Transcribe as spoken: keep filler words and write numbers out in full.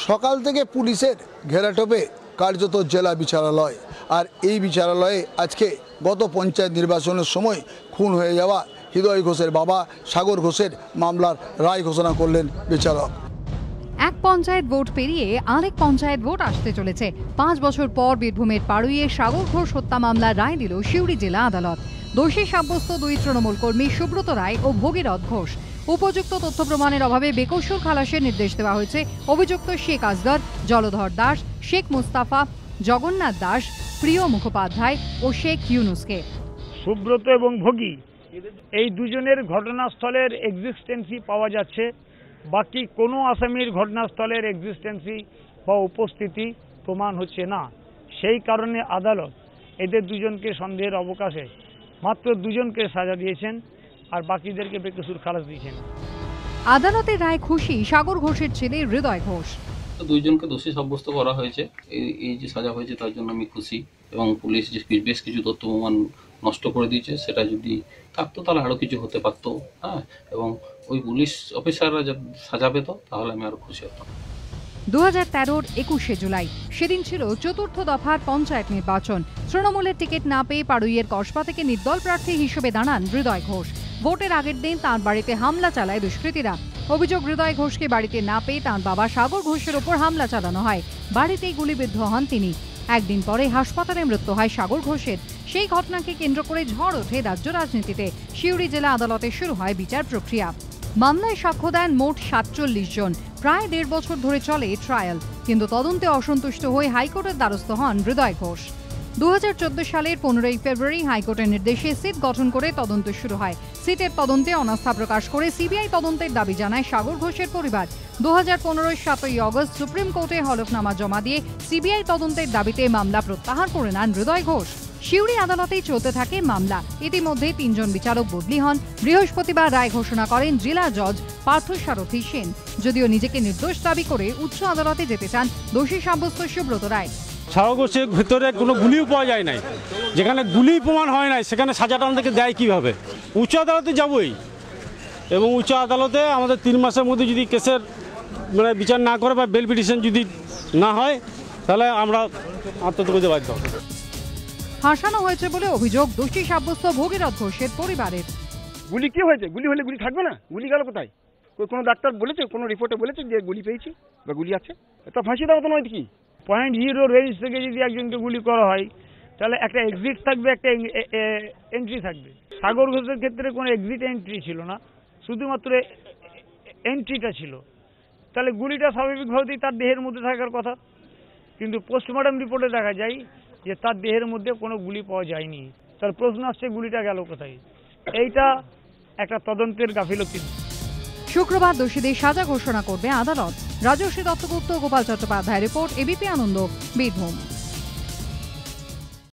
সকাল থেকে পুলিশের ঘেরাটোপে কার্যত জেলা বিচারালয়। আর এই বিচারালয়ে আজকে গত পঞ্চায়েত নির্বাচনের সময় খুন হয়ে যাওয়া হৃদয় ঘোষের বাবা সাগর ঘোষের মামলার রায় ঘোষণা করলেন বিচারক। এক পঞ্চায়েত ভোট পেরিয়ে আরেক পঞ্চায়েত ভোট আসতে চলেছে। পাঁচ বছর পর বীরভূমের পাড়ুইয়ে সাগর ঘোষ হত্যা মামলার রায় দিল সিউড়ি জেলা আদালত। দোষী সাব্যস্ত দুই তৃণমূল কর্মী সুব্রত রায় ও ভগীরথ ঘোষ। উপযুক্ত তথ্য প্রমাণের অভাবে বেকসুর খালাসের নির্দেশ দেওয়া হয়েছে অভিযুক্ত শেখ আসগর, জলধর দাস, শেখ মুস্তাফা, জগন্নাথ দাস, প্রিয় মুখোপাধ্যায় ও শেখ ইউনুসকে। সুব্রত এবং ভোগী এই দুজনের ঘটনাস্থলের এক্সিস্টেন্সি পাওয়া যাচ্ছে, বাকি কোনো আসামির ঘটনাস্থলের এক্সিস্টেন্সি বা উপস্থিতি প্রমাণ হচ্ছে না। সেই কারণে আদালত এদের দুজনকে সন্দেহের অবকাশে মাত্র দুজনকে সাজা দিয়েছেন আর বাকিদেরকে বেকসুর খালাস দিয়েছেন। আদালতের রায় খুশি সাগর ঘোষের ছেলে হৃদয় ঘোষ। দুইজনকে দোষী সাব্যস্ত করা হয়েছে, এই যে সাজা হয়েছে তার জন্য আমি খুশি। এবং পুলিশ যে বেশ কিছু তথ্য প্রমাণ নষ্ট করে দিয়েছে, সেটা যদি থাকতো তাহলে আরো কিছু হতে পারতো। হ্যাঁ, এবং ওই পুলিশ অফিসাররা সাজা পেত তাহলে আমি আরো খুশি হতাম। দু হাজার তেরোর একুশে জুলাই সেদিন ছিল চতুর্থ দফার পঞ্চায়েত নির্বাচন। তৃণমূলের টিকিট না পেয়ে পাড়ুইয়ের কসবা থেকে নির্দল প্রার্থী হিসেবে দাঁড়ান হৃদয় ঘোষ। ভোটের আগের দিন তাঁর বাড়িতে হামলা চালায় দুষ্কৃতীরা। অভিযোগ, হৃদয় ঘোষকে বাড়িতে না পেয়ে তাঁর বাবা সাগর ঘোষের ওপর হামলা চালানো হয়। বাড়িতেই গুলিবিদ্ধ হন তিনি। একদিন পরে হাসপাতালে মৃত্যু হয় সাগর ঘোষের। সেই ঘটনাকে কেন্দ্র করে ঝড় ওঠে রাজ্য রাজনীতিতে। সিউড়ি জেলা আদালতে শুরু হয় বিচার প্রক্রিয়া। মামলায় সাক্ষ্য দেন মোট সাতচল্লিশ জন। প্রায় দেড় বছর ধরে চলে ট্রায়াল, কিন্তু তদন্তে অসন্তুষ্ট হয়ে হাইকোর্টের দ্বারস্থ হন হৃদয় ঘোষ। দু হাজার চোদ্দ সালের পনেরোই ফেব্রুয়ারি হাইকোর্টের নির্দেশে সিট গঠন করে তদন্ত শুরু হয়। সিটের তদন্তে অনাস্থা প্রকাশ করে সিবিআই তদন্তের দাবি জানায় সাগর ঘোষের পরিবার। দু হাজার পনেরোর সাতই অগস্ট সুপ্রিম কোর্টে হলফনামা জমা দিয়ে সিবিআই তদন্তের দাবিতে মামলা প্রত্যাহার করে নেন হৃদয় ঘোষ। সিউড়ি আদালতেই চলতে থাকে মামলা। ইতিমধ্যে তিনজন বিচারক বদলি হন। বৃহস্পতিবার রায় ঘোষণা করেন জেলা জজ পার্থসারথী সেন। যদিও নিজেকে নির্দোষ দাবি করে উচ্চ আদালতে যেতে চান দোষী সাব্যস্ত সুব্রত রায়। সাগর ঘোষের ভেতরে কোনো গুলিও পাওয়া যায় নাই, যেখানে গুলি প্রমাণ হয় নাই সেখানে সাজাটা আমাদেরকে দেয় কীভাবে? উচ্চ আদালতে যাবই, এবং উচ্চ আদালতে আমাদের তিন মাসের মধ্যে যদি কেসের মানে বিচার না করে বা বেল পিটিশন যদি না হয় তাহলে আমরা আত্মহত্যা করতে বাধ্য হব। ফাঁসানো হয়েছে বলে অভিযোগ দোষী সাব্যস্ত ভগীরথ ঘোষের পরিবারের। গুলি কি হয়েছে? গুলি হলে গুলি থাকবে না? গুলি গেল কোথায়? কোনো ডাক্তার বলেছে, কোনো রিপোর্টে বলেছে যে গুলি পেয়েছি বা গুলি আছে? এটা ফাঁসি দেওয়া তো নয় কি? পয়েন্ট জিরো রেঞ্জ থেকে যদি একজনকে গুলি করা হয় তাহলে একটা এক্সিট থাকবে, একটা এন্ট্রি থাকবে। সাগর ঘোষের ক্ষেত্রে কোনো এক্সিট এন্ট্রি ছিল না, শুধুমাত্র এন্ট্রিটা ছিল। তাহলে গুলিটা স্বাভাবিকভাবেই তার দেহের মধ্যে থাকার কথা, কিন্তু পোস্টমর্টম রিপোর্টে দেখা যায় যে তার দেহের মধ্যে কোনো গুলি পাওয়া যায়নি। তার প্রশ্ন আসছে গুলিটা গেল কোথায়? এইটা একটা তদন্তের গাফিলতি। শুক্রবার দোষীদের সাজা ঘোষণা করবে আদালত। Rajashree Dattagupta, Gopal Chattopadhyay report, ABP Ananda, Birbhum.